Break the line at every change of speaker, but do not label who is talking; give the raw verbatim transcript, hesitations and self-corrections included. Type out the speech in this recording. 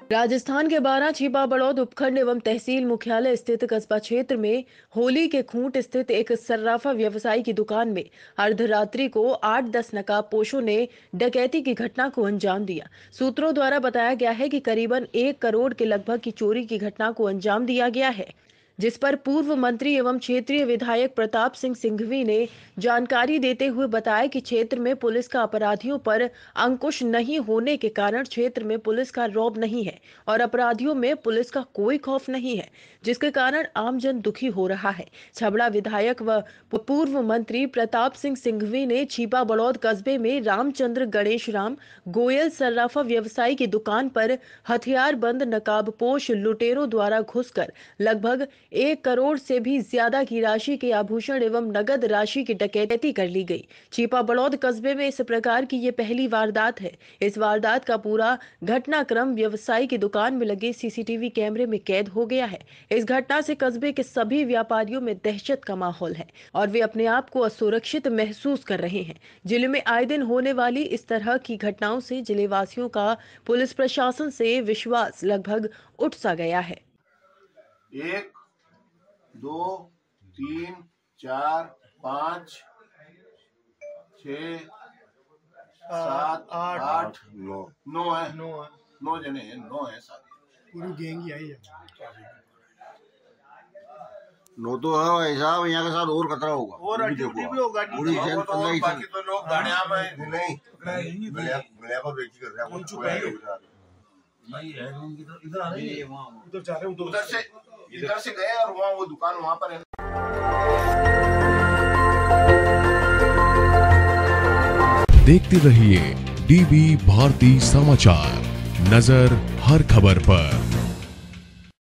राजस्थान के बारां छिपा बड़ौद उपखंड एवं तहसील मुख्यालय स्थित कस्बा क्षेत्र में होली के खूंट स्थित एक सर्राफा व्यवसायी की दुकान में अर्धरात्रि को आठ दस नकाबपोशों ने डकैती की घटना को अंजाम दिया। सूत्रों द्वारा बताया गया है कि करीबन एक करोड़ के लगभग की चोरी की घटना को अंजाम दिया गया है, जिस पर पूर्व मंत्री एवं क्षेत्रीय विधायक प्रताप सिंह सिंघवी ने जानकारी देते हुए बताया कि क्षेत्र में पुलिस का अपराधियों पर अंकुश नहीं होने के कारण क्षेत्र में पुलिस का रौब नहीं है और अपराधियों में पुलिस का कोई खौफ नहीं है, जिसके कारण आमजन दुखी हो रहा है। छबड़ा विधायक व पूर्व मंत्री प्रताप सिंह सिंघवी ने छिपा बड़ौद कस्बे में रामचंद्र गणेश राम गोयल सर्राफा व्यवसायी की दुकान पर हथियार बंद नकाबपोश लुटेरों द्वारा घुसकर लगभग एक करोड़ से भी ज्यादा की राशि के आभूषण एवं नगद राशि की डकैती कर ली गई। छिपा बड़ौद कस्बे में इस प्रकार की ये पहली वारदात है। इस वारदात का पूरा घटनाक्रम व्यवसायी की दुकान में लगे सीसीटीवी कैमरे में कैद हो गया है। इस घटना से कस्बे के सभी व्यापारियों में दहशत का माहौल है और वे अपने आप को असुरक्षित महसूस कर रहे हैं। जिले में आए दिन होने वाली इस तरह की घटनाओं से जिले वासियों का पुलिस प्रशासन से विश्वास लगभग उठ सा गया है।
एक दो तीन चार पाँच छः सात आठ आठ नौ नौ है नौ है नौ जने हैं नौ है साथ
पूरी गैंग ही आई है।
नौ तो है साहब, यहाँ के साथ और खतरा होगा
और ड्यूटी भी होगा।
पूरी जन
तो बाकी तो लोग गाड़ियां में नहीं गलिया गलिया पर बेची कर रहे हैं।
नहीं है इधर आ रही है, उधर जा रहे हैं,
उधर से इधर से गए और वहाँ वो दुकान वहाँ पर है।
देखते रहिए डीबी भारती समाचार, नजर हर खबर पर।